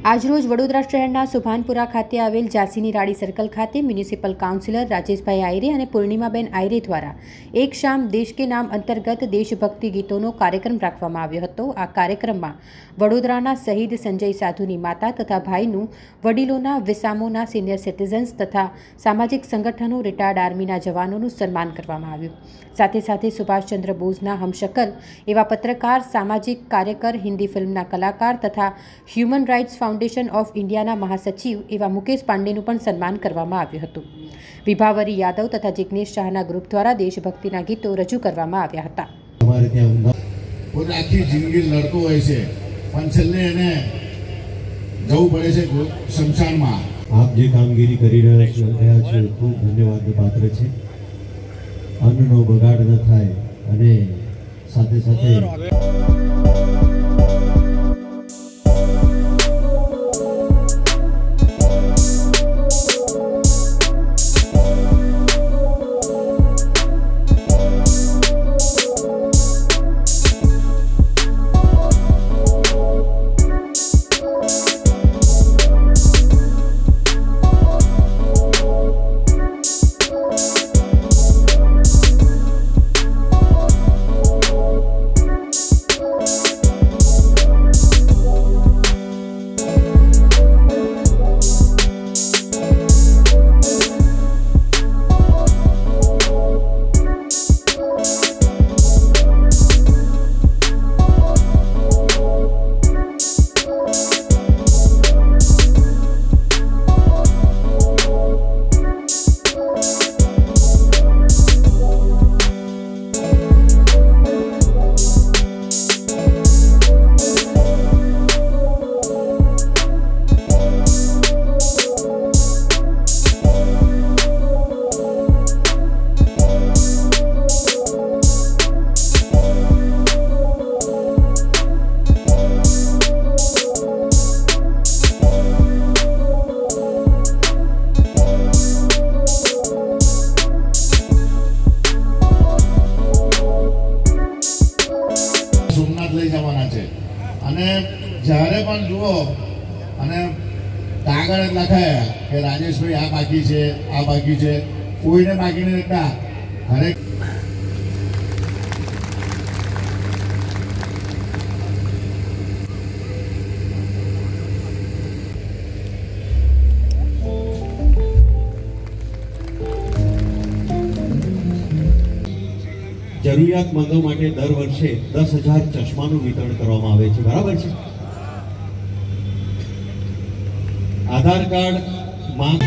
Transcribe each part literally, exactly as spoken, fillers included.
આજરોજ વડોદરા શહેરના સુભાનપુરા ખાતે આવેલ ઝાંસીની રાડી સર્કલ ખાતે મ્યુનિસિપલ કાઉન્સિલર રાજેશભાઈ આયરે અને પૂર્ણિમાબેન આયરે દ્વારા એક શામ દેશ કે નામ અંતર્ગત દેશભક્તિ ગીતોનો કાર્યક્રમ રાખવામાં આવ્યો હતો। આ કાર્યક્રમમાં વડોદરાના શહીદ સંજય સાધુની માતા તથા ભાઈનું, વડીલોના, વિસામોના સિનિયર સિટીઝન્સ તથા સામાજિક સંગઠનો, રિટાયર્ડ આર્મીના જવાનોનું સન્માન કરવામાં આવ્યું। સાથે સાથે સુભાષચંદ્ર બોઝના હમશકલ એવા પત્રકાર, સામાજિક કાર્યકર, હિન્દી ફિલ્મના કલાકાર તથા human rights foundation of India महासचिव एवं मुकेश पांडेનું પણ સન્માન કરવામાં આવ્યું હતું। વિભાવરી યાદવ તથા જિગ્નેશ શાહના ગ્રુપ દ્વારા દેશભક્તિના ગીતો રજૂ કરવામાં આવ્યા હતા। અમારે ત્યાં કોઈ આખી જિંદગી લડતો હોય છે પણ છેલ્લે એને જવું પડે છે શમશાનમાં। આપ જે કામગીરી કરી રહ્યા છો ખૂબ ધન્યવાદનું પાત્ર છે। અન્નનો બગાડ ન થાય અને સાથે સાથે જ્યારે પણ જુઓ અને કાગળ લખાય કે રાજેશભાઈ આ બાકી છે, આ બાકી છે, કોઈને બાકી નહીં રહેતા। હરેક જરૂરિયાતમંદો માટે દર વર્ષે દસ હજાર ચશ્માનું વિતરણ કરવામાં આવે છે, બરાબર છે। આધાર કાર્ડ માં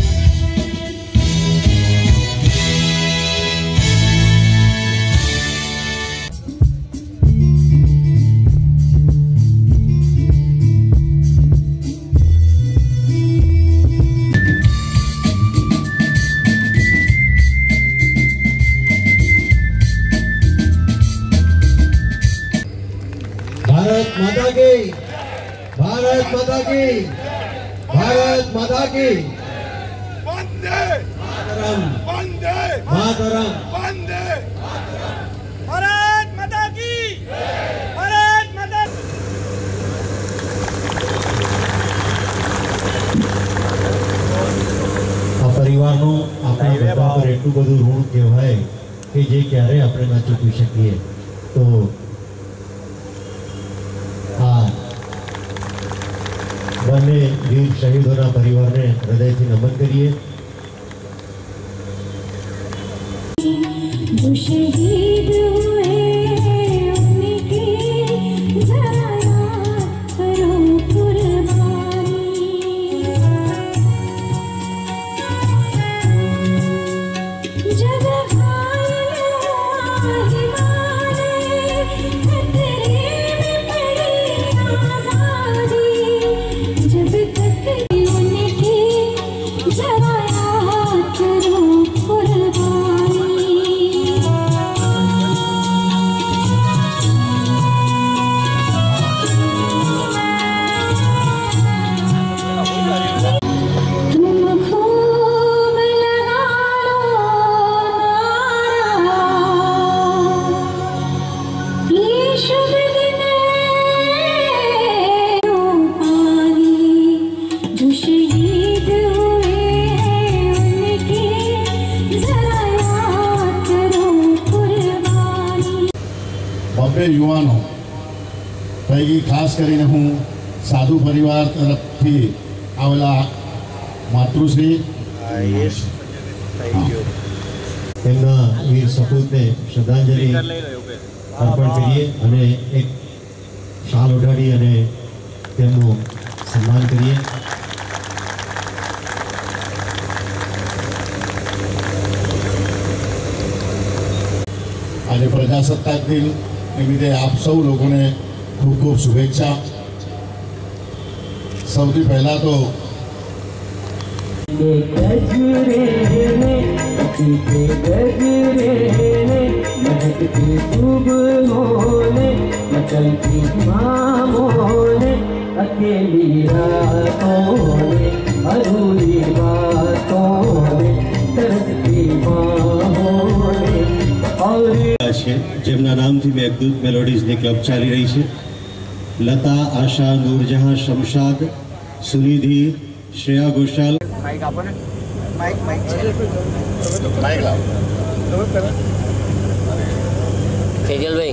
भारत माता की, भारत माता की, भारत माता की, वंदे मातरम, वंदे मातरम, वंदे भारत माता की, भारत माता। આ પરિવારનો આપણા બધા પર એટલું બધું ઋણ કહેવાય કે જે ક્યારેય આપણે ન ચૂકવી શકીએ। તો બંને વીર શહીદોના પરિવારને હૃદયથી નમન કરીએ। जो शहीद हुए उनकी जरा करो कुर्बानी, जब जब तक उनकी जरा પૈકી ખાસ કરીને હું સાધુ પરિવાર તરફથી આવેલા માતૃશ્રી તેમના વીર સપૂતને શ્રદ્ધાંજલિ અર્પણ કરીએ અને એક શાલ ઓઢાડી અને તેમનું સન્માન કરીએ. આજે પ્રજાસત્તાક દિન નિમિત્તે આપ સૌ લોકોને ખૂબ ખૂબ શુભેચ્છા. સૌથી પહેલા તો છે જેમના નામથી મેઘદૂત મેલોડીઝની ક્લબ ચાલી રહી છે. લતા, આશા, નૂરજહાં, શમશાદ, સુનિધિ, શ્રેયા ઘોષાલ. માઇક લાવો. સેજલભાઈ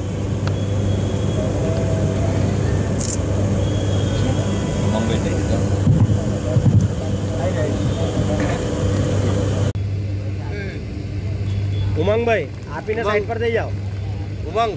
ઉમંગભાઈ આપીને સાઈડ પર થઈ જાઓ. ઉમંગ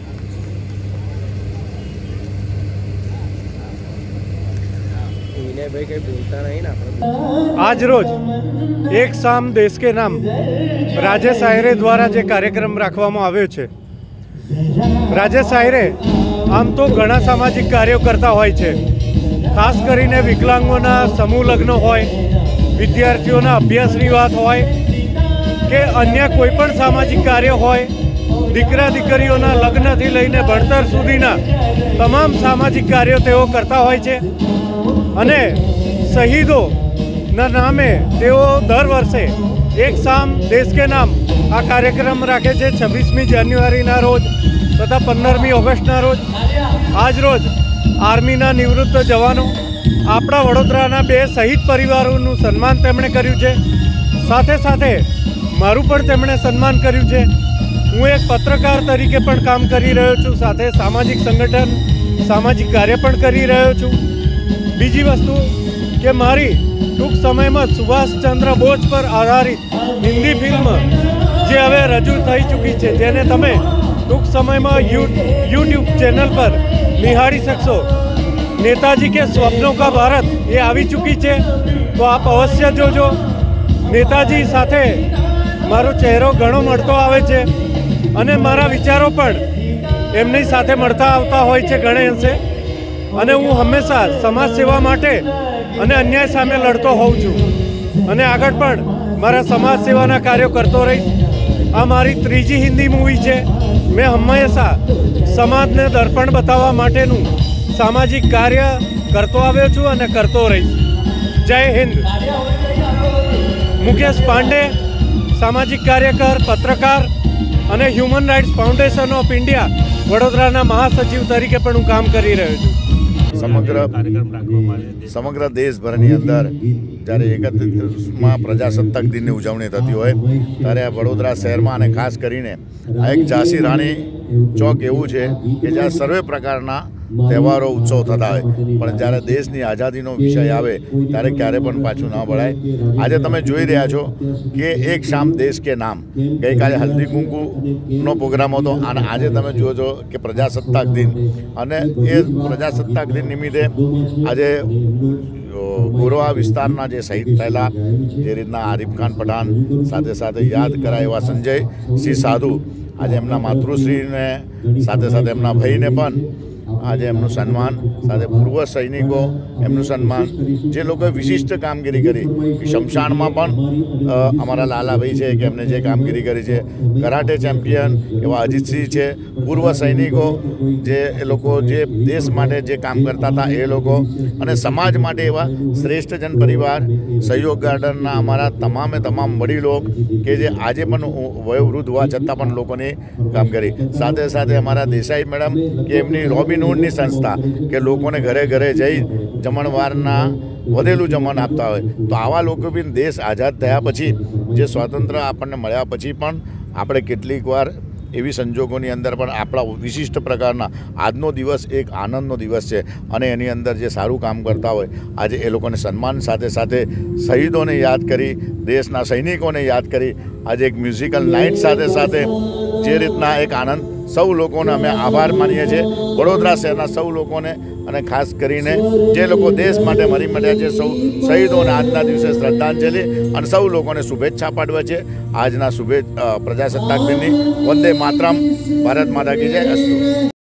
વિનયભાઈ કઈ બોલતા નહીં ને આપણે. આજ રોજ એક શામ દેશ કે નામ રાજેશ આયરે દ્વારા જે કાર્યક્રમ રાખવામાં આવ્યો છે. રાજેશ આયરે આમ તો ઘણા સામાજિક કાર્યો કરતા હોય છે. ખાસ કરીને વિકલાંગોના સમૂહ લગ્ન હોય, વિદ્યાર્થીઓના અભ્યાસની વાત હોય કે અન્ય કોઈ પણ સામાજિક કાર્ય હોય, દીકરા દીકરીઓના લગ્નથી લઈને ભણતર સુધીના તમામ સામાજિક કાર્યો તેઓ કરતા હોય છે. અને શહીદોના નામે તેઓ દર વર્ષે એક શામ દેશ કે નામ આ કાર્યક્રમ રાખે છે. છવ્વીસમી જાન્યુઆરીના રોજ તથા પંદરમી ઓગસ્ટના રોજ. આજ રોજ આર્મીના નિવૃત્ત જવાનો, આપણા વડોદરાના બે શહીદ પરિવારોનું સન્માન તેમણે કર્યું છે. સાથે સાથે મારું પણ તેમણે સન્માન કર્યું છે. હું એક પત્રકાર તરીકે પણ કામ કરી રહ્યો છું, સાથે સામાજિક સંગઠન સામાજિક કાર્ય પણ કરી રહ્યો છું. બીજી વસ્તુ કે મારી ટૂંક સમયમાં સુભાષચંદ્ર બોઝ પર આધારિત હિન્દી ફિલ્મ જે હવે રજૂ થઈ ચૂકી છે, જેને તમે ટૂંક સમયમાં યુ યુટ્યુબ ચેનલ પર નિહાળી શકશો. નેતાજી કે સ્વપ્નો કા ભારત એ આવી ચૂકી છે, તો આપ અવશ્ય જોજો. નેતાજી સાથે મારો ચહેરો ઘણો મળતો આવે છે અને મારા વિચારો પણ એમની સાથે મળતા આવતા હોય છે ઘણે અંશે. અને હું હંમેશા સમાજ સેવા માટે અને અન્યાય સામે લડતો હોઉં છું અને આગળ પણ મારા સમાજ સેવાના કાર્યો કરતો રહીશ. આ મારી ત્રીજી હિન્દી મૂવી છે. મેં હંમેશા સમાજને દર્પણ બતાવવા માટેનું સામાજિક કાર્ય કરતો આવ્યો છું અને કરતો રહીશ. જય હિન્દ. મુકેશ પાંડે, સામાજિક કાર્યકર, પત્રકાર અને human rights foundation of India વડોદરાના મહાસચિવ તરીકે પણ હું કામ કરી રહ્યો છું. સમગ્ર સમગ્ર દેશભરની અંદર જ્યારે એકત્રીસમાં પ્રજાસત્તાક દિનની ઉજવણી થતી હોય ત્યારે વડોદરા શહેરમાં અને ખાસ કરીને આ એક ઝાંસી રાણી ચોક એવું છે કે જ્યાં સર્વે પ્રકારના તહેવારો ઉત્સવ થતા હોય, પણ જ્યારે દેશની આઝાદીનો વિષય આવે ત્યારે ક્યારે પણ પાછું ન પડાય. આજે તમે જોઈ રહ્યા છો કે એક શામ દેશ કે નામ, ગઈકાલે હલ્દી કુંકુનો પ્રોગ્રામ હતો અને આજે તમે જુઓ છો કે પ્રજાસત્તાક દિન. અને એ પ્રજાસત્તાક દિન નિમિત્તે આજે ગોરવા વિસ્તારના જે શહીદ થયેલા, જે રીતના આરિફ ખાન પઠાણ, સાથે સાથે યાદ કરાય એવા સંજય સિંહ સાધુ, આજે એમના માતૃશ્રીને સાથે સાથે એમના ભાઈને પણ આજે એમનું સન્માન, સાથે પૂર્વ સૈનિકો એમનું સન્માન, જે લોકોએ વિશિષ્ટ કામગીરી કરી. શમશાનમાં પણ અમારા લાલાભાઈ છે કે એમને જે કામગીરી કરી છે, કરાટે ચેમ્પિયન એવા અજીતસિંહ છે, પૂર્વ સૈનિકો જે એ લોકો જે દેશ માટે જે કામ કરતા હતા એ લોકો, અને સમાજ માટે એવા શ્રેષ્ઠ જન પરિવાર, સહયોગ ગાર્ડનના અમારા તમામે તમામ વડીલો કે જે આજે પણ વયોવૃદ્ધ હોવા છતાં પણ લોકોની કામ કરી. સાથે સાથે અમારા દેસાઈ મેડમ કે એમની રોબિનહૂડની સંસ્થા કે લોકોને ઘરે ઘરે જઈ જમણવારના વધેલું જમણ આપતા હોય. તો આવા લોકો બી દેશ આઝાદ થયા પછી, જે સ્વાતંત્ર્ય આપણને મળ્યા પછી પણ આપણે કેટલીક વાર એવી સંજોગોની અંદર પણ આપણા વિશિષ્ટ પ્રકારના આજનો દિવસ એક આનંદનો દિવસ છે અને એની અંદર જે સારું કામ કરતા હોય આજે એ લોકોને સન્માન સાથે સાથે શહીદોને યાદ કરી દેશના સૈનિકોને યાદ કરી આજે એક મ્યુઝિકલ નાઇટ સાથે સાથે જે રીતના એક આનંદ સૌ લોકોને અમે આભાર માનીએ છીએ વડોદરા શહેરના સૌ લોકોને અને ખાસ કરીને જે લોકો દેશ માટે મરી મળ્યા છે સૌ શહીદોને આજના દિવસે શ્રદ્ધાંજલિ અને સૌ લોકોને શુભેચ્છા પાઠવે છે આજના શુભે પ્રજાસત્તાક દિનની વંદે માતરમ ભારત માતા કી જય અસ્તુ।